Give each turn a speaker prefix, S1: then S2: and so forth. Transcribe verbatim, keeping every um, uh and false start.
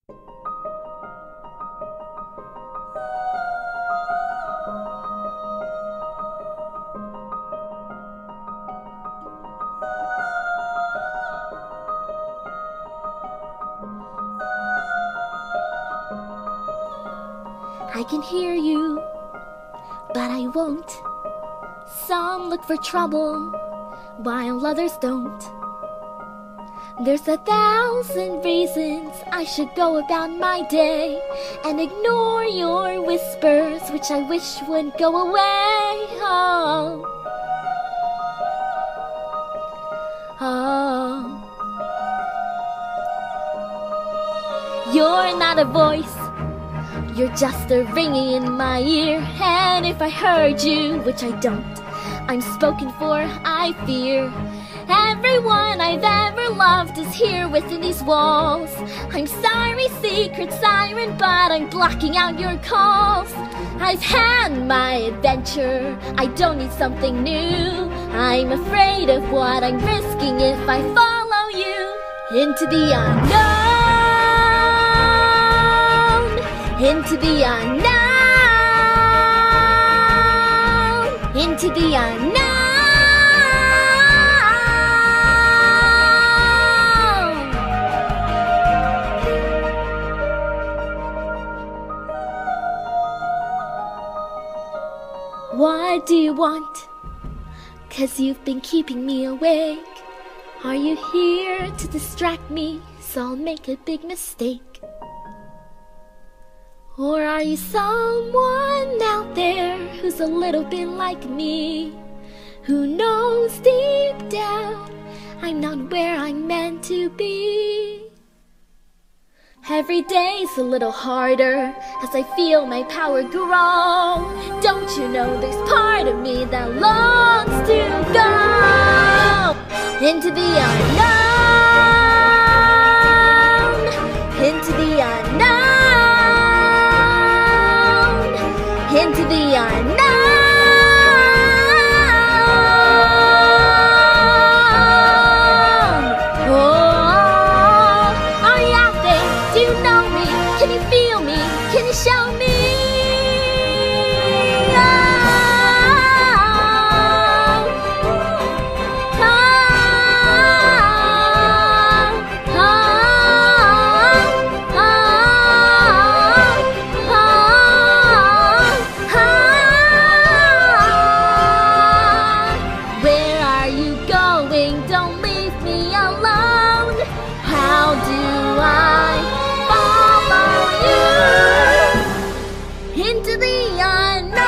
S1: I can hear you, but I won't. Some look for trouble, while others don't. There's a thousand reasons I should go about my day and ignore your whispers, which I wish would go away. Oh, oh. You're not a voice, you're just a ringing in my ear. And if I heard you, which I don't, I'm spoken for, I fear. Everyone I've ever loved is here within these walls. I'm sorry, secret siren, but I'm blocking out your calls. I've had my adventure, I don't need something new. I'm afraid of what I'm risking if I follow you into the unknown, into the unknown, into the unknown. What do you want? 'Cause you've been keeping me awake. Are you here to distract me so I'll make a big mistake? Or are you someone out there who's a little bit like me, who knows deep down I'm not where I'm meant to be? Every day's a little harder as I feel my power grow. Don't you know there's part of me that longs to go into the unknown, into the unknown, into the unknown. Show me. Oh, oh, oh, oh, oh, oh. Where are you going? Don't leave me alone. How do I follow you into the unknown?